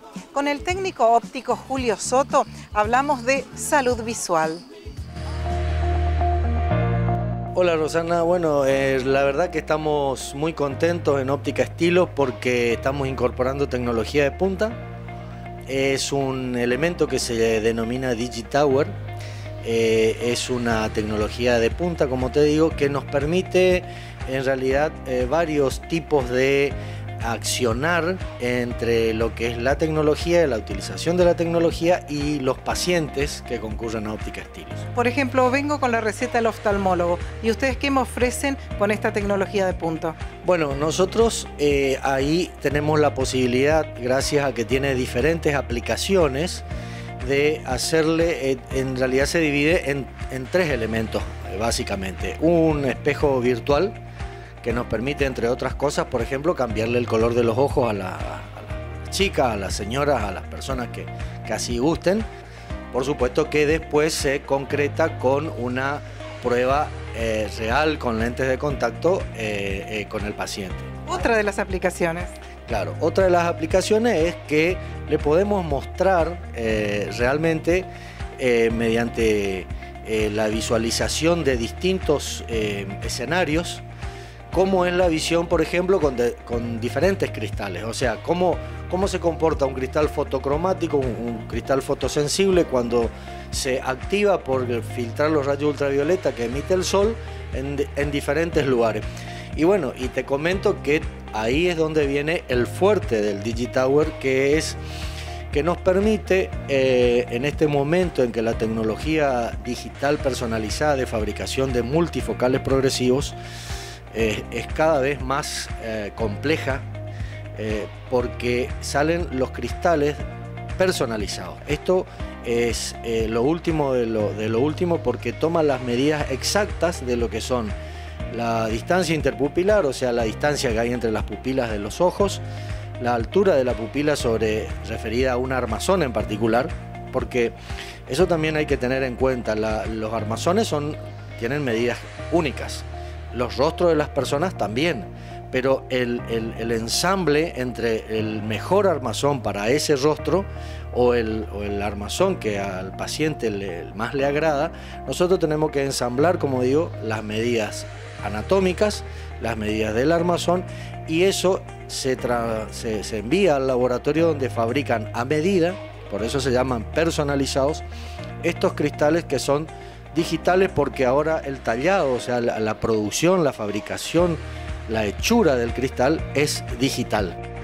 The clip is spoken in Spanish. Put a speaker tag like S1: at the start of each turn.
S1: Con el técnico óptico Julio Soto hablamos de salud visual.
S2: Hola Rosana, bueno, la verdad que estamos muy contentos en Óptica Estilos porque estamos incorporando tecnología de punta. Es un elemento que se denomina Digitower. Es una tecnología de punta, como te digo, que nos permite en realidad varios tipos de accionar entre lo que es la tecnología, la utilización de la tecnología y los pacientes que concurren a Óptica Estilos.
S1: Por ejemplo, vengo con la receta del oftalmólogo y ustedes ¿qué me ofrecen con esta tecnología de punta?
S2: Bueno, nosotros ahí tenemos la posibilidad, gracias a que tiene diferentes aplicaciones, de hacerle, en realidad se divide en tres elementos básicamente. Un espejo virtual que nos permite, entre otras cosas, por ejemplo, cambiarle el color de los ojos a las chicas, a las señoras, a las personas que así gusten. Por supuesto que después se concreta con una prueba real con lentes de contacto con el paciente.
S1: Otra de las aplicaciones.
S2: Claro, otra de las aplicaciones es que le podemos mostrar realmente mediante la visualización de distintos escenarios cómo es la visión, por ejemplo, con diferentes cristales. O sea, cómo se comporta un cristal fotocromático, un cristal fotosensible cuando se activa por filtrar los rayos ultravioleta que emite el sol en diferentes lugares. Y bueno, y te comento que ahí es donde viene el fuerte del Digitower, que nos permite, en este momento en que la tecnología digital personalizada de fabricación de multifocales progresivos es cada vez más compleja, porque salen los cristales personalizados. Esto es lo último de lo último, porque toma las medidas exactas de lo que son la distancia interpupilar, o sea, la distancia que hay entre las pupilas de los ojos, la altura de la pupila referida a un armazón en particular, porque eso también hay que tener en cuenta. Los armazones tienen medidas únicas, los rostros de las personas también, pero el ensamble entre el mejor armazón para ese rostro o el armazón que al paciente más le agrada, nosotros tenemos que ensamblar, como digo, las medidas anatómicas, las medidas del armazón, y eso se envía al laboratorio donde fabrican a medida, por eso se llaman personalizados, estos cristales que son digitales, porque ahora el tallado, o sea, la producción, la fabricación, la hechura del cristal es digital.